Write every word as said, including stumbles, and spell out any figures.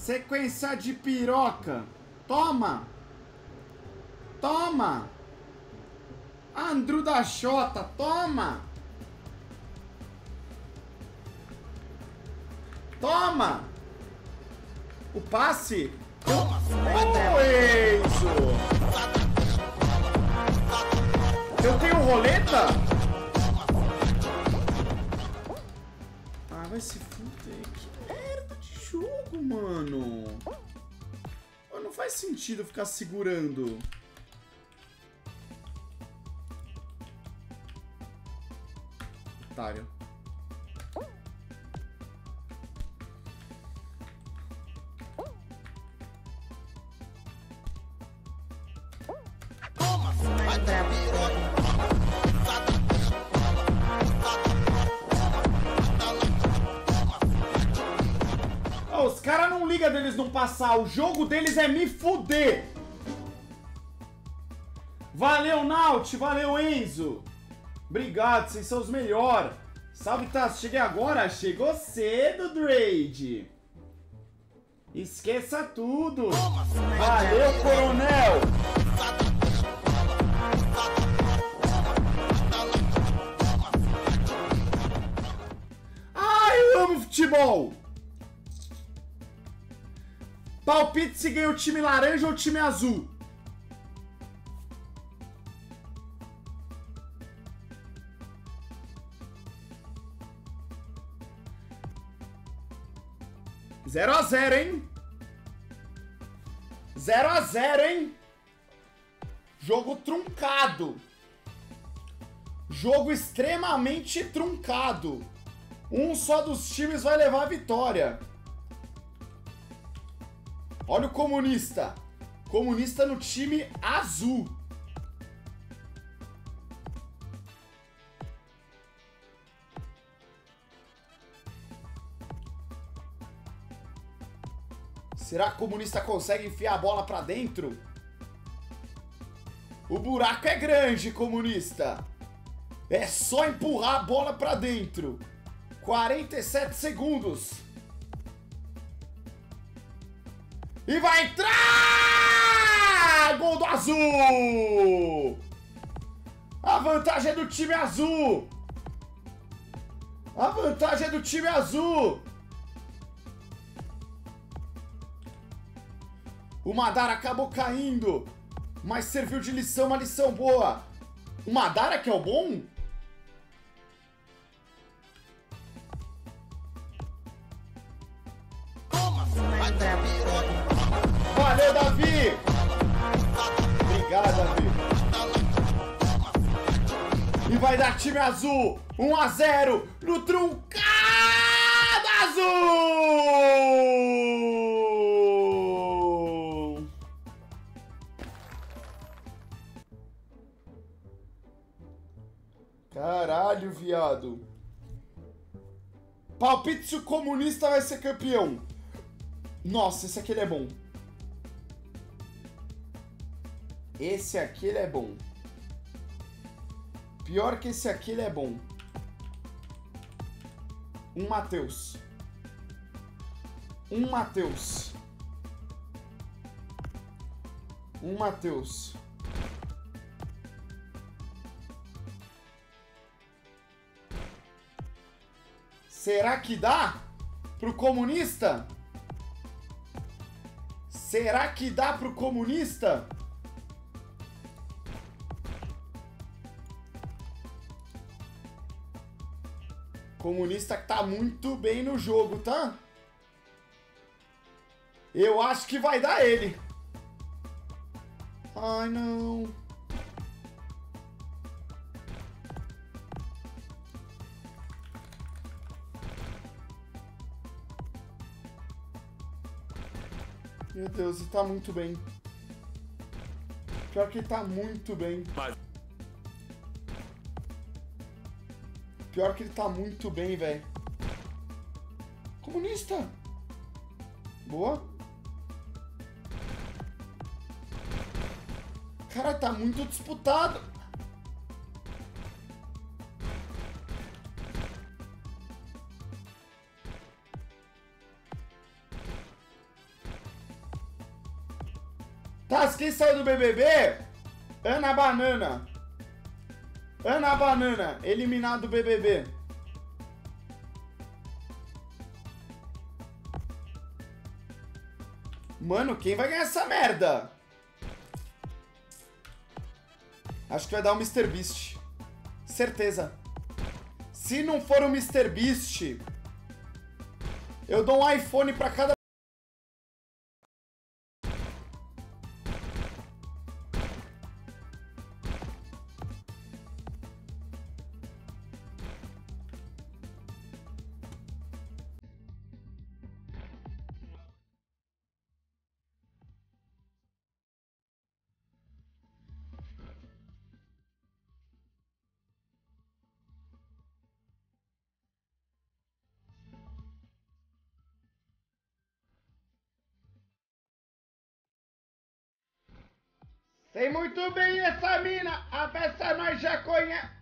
Sequência de piroca. Toma. Toma. Andrew da Xota. Toma. Toma. O passe. Toma. Ô, Enzo. Eu tenho roleta? Ah, vai se fuder. Que merda de jogo, mano. Pô, não faz sentido ficar segurando. Otário. Oh, os caras não ligam deles não passar. O jogo deles é me fuder. Valeu, Naut. Valeu, Enzo. Obrigado, vocês são os melhores. Salve, Tasso. Cheguei agora. Chegou cedo, Drade. Esqueça tudo. Valeu, Coronel. Ai, eu amo futebol. Palpite se ganha o time laranja ou o time azul. zero a zero, hein? zero a zero, hein? Jogo truncado. Jogo extremamente truncado. Um só dos times vai levar a vitória. Olha o comunista. Comunista no time azul. Será que o comunista consegue enfiar a bola pra dentro? O buraco é grande, comunista. É só empurrar a bola pra dentro. quarenta e sete segundos. E vai entrar! Gol do azul! A vantagem é do time azul! A vantagem é do time azul! O Madara acabou caindo, mas serviu de lição, uma lição boa. O Madara que é o bom? Valeu, Davi! Obrigado, Davi. E vai dar time azul. um a zero no truncado azul! Caralho, viado. Palpite se o comunista vai ser campeão. Nossa, esse aqui ele é bom. Esse aqui ele é bom. Pior que esse aqui ele é bom. Um Matheus. Um Matheus. Um Matheus. Será que dá pro comunista? Será que dá pro comunista? Comunista que tá muito bem no jogo, tá? Eu acho que vai dar ele. Ai, não. Meu Deus, ele tá muito bem. Pior que ele tá muito bem. Pior que ele tá muito bem, velho. Comunista! Boa. Cara, tá muito disputado. Tá, quem saiu do B B B? Ana Banana. Ana Banana, eliminado do B B B. Mano, quem vai ganhar essa merda? Acho que vai dar o mister Beast. Certeza. Se não for o mister Beast, eu dou um iPhone pra cada... Sei muito bem essa mina, a peça nós já conhece.